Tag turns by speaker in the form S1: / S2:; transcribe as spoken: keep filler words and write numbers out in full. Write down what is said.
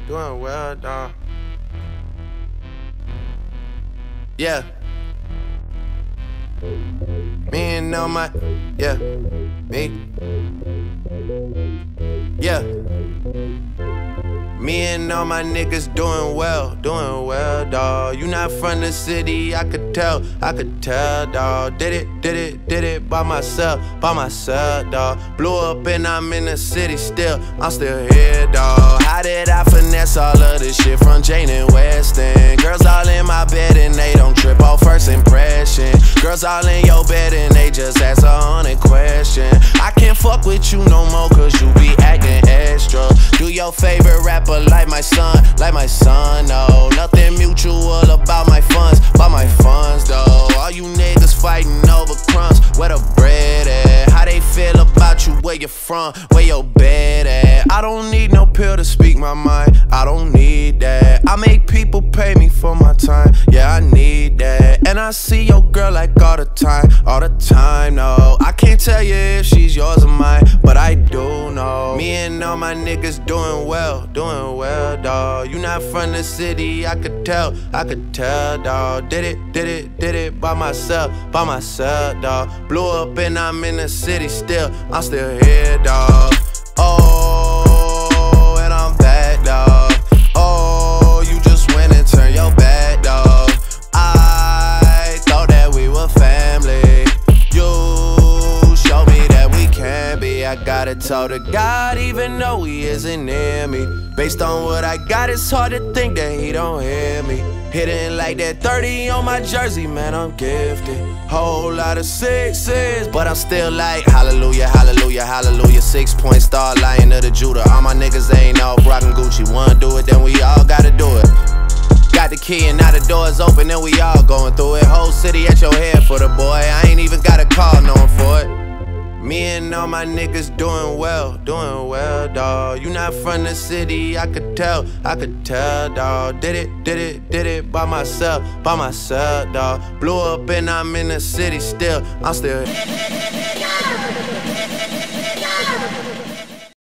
S1: doing well, dawg. Yeah. Me and all my, yeah, me. Yeah. Me and all my niggas doing well, doing well, dawg. You not from the city, I could tell, I could tell, dawg. Did it, did it, did it by myself, by myself, dawg. Blew up and I'm in the city still, I'm still here, dawg. How did I finesse all of this shit from Jane and Weston? Girls all in my bed and they don't trip off first impression. Girls all in your bed and they just ask a hundred question. I can't fuck with you no more cause you be acting extra. Do your favorite rapper like my son, like my son, no. Nothing mutual about my funds, about my funds, though. All you niggas fighting over crumbs, where the bread at? How they feel about you, where you from, where your bed at? I don't need no pill to speak my mind, I don't need that. I make people pay me for my time, yeah, I need that. And I see your girl like all the time, all the time, no. I can't tell you if she's yours or mine, but I do know. Me and all my niggas doing well, doing well, dawg. You not from the city, I could tell, I could tell, dawg. Did it, did it, did it by myself, by myself, dawg. Blew up and I'm in the city still, I'm still here, dawg. Oh, and I'm back, dawg. Oh, you just went and turned your back, dawg. I thought that we were family. You showed me that we can be. I gotta talk to God even though he isn't near me. Based on what I got, it's hard to think that he don't hear me. Hitting like that thirty on my jersey, man, I'm gifted. Whole lot of sixes, but I'm still like hallelujah, hallelujah, hallelujah. Six point star, lion of the Judah. All my niggas ain't off rockin' Gucci. Wanna do it, then we all gotta do it. Got the key and now the door's open and we all going through it. Whole city at your head for the boy. I ain't even got a call knowing for it. Me and all my niggas doing well, doing well, dawg. You not from the city, I could tell, I could tell, dawg. Did it, did it, did it by myself, by myself, dawg. Blew up and I'm in the city still, I'm still here.